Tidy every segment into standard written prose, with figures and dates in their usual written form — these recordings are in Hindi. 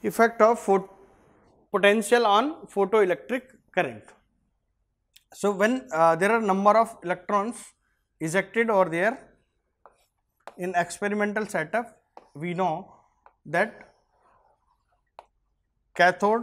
effect of potential on photoelectric current. So when there are number of electrons ejected over there in experimental setup, we know that cathode,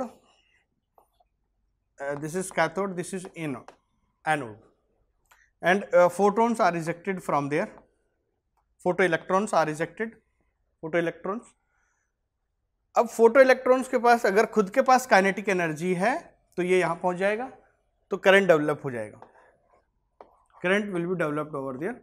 this is cathode, this is anode, and photons are ejected from there, photoelectrons are ejected, photoelectrons. अब फोटो इलेक्ट्रॉन्स के पास अगर खुद के पास काइनेटिक एनर्जी है तो ये यहाँ पहुँच जाएगा, तो करंट डेवलप हो जाएगा, current will be developed over there,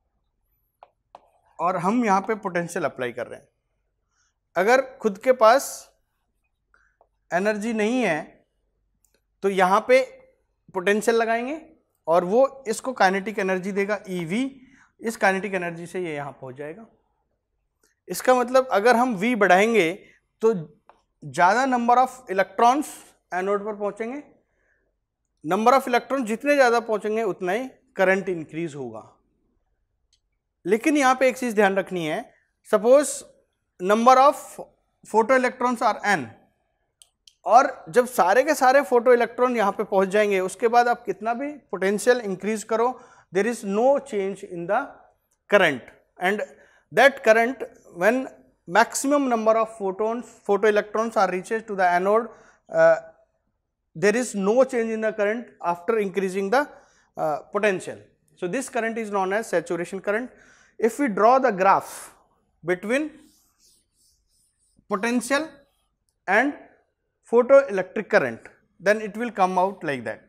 और हम यहाँ पे पोटेंशियल अप्लाई कर रहे हैं. अगर खुद के पास एनर्जी नहीं है तो यहाँ पे पोटेंशियल लगाएंगे और वो इसको काइनेटिक एनर्जी देगा EV, इस काइनेटिक एनर्जी से ये यहाँ पहुँच जाएगा. इसका मतलब अगर हम V बढ़ाएंगे तो ज़्यादा नंबर ऑफ इलेक्ट्रॉन्स एनोड पर पहुँचेंगे, नंबर ऑफ इलेक्ट्रॉन जितने ज़्यादा पहुँचेंगे उतना ही करंट इंक्रीज होगा. लेकिन यहाँ पे एक चीज़ ध्यान रखनी है, suppose number of photo electrons are n, और जब सारे के सारे फोटो इलेक्ट्रॉन यहाँ पे पहुँच जाएंगे उसके बाद आप कितना भी पोटेंशियल इंक्रीज करो, there is no change in the current, and that current when maximum number of photoelectrons are reaches to the anode, there is no change in the current after increasing the potential. So this current is known as saturation current. If we draw the graph between potential and photoelectric current, then it will come out like that.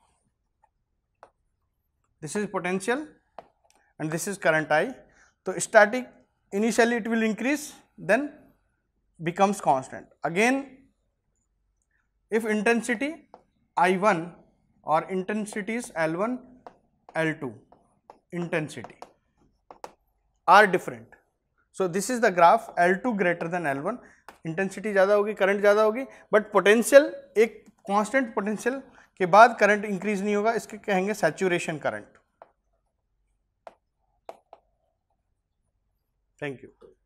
This is potential and this is current I. So static, initially it will increase, then becomes constant. Again, if intensity I1 or intensities L1, L2 intensity are different. So this is the graph, L2 greater than L1, intensity ज़्यादा होगी, करंट ज़्यादा होगी, बट पोटेंशियल एक कांस्टेंट पोटेंशियल के बाद करंट इंक्रीज नहीं होगा, इसके कहेंगे सैचुरेशन करंट. Thank you.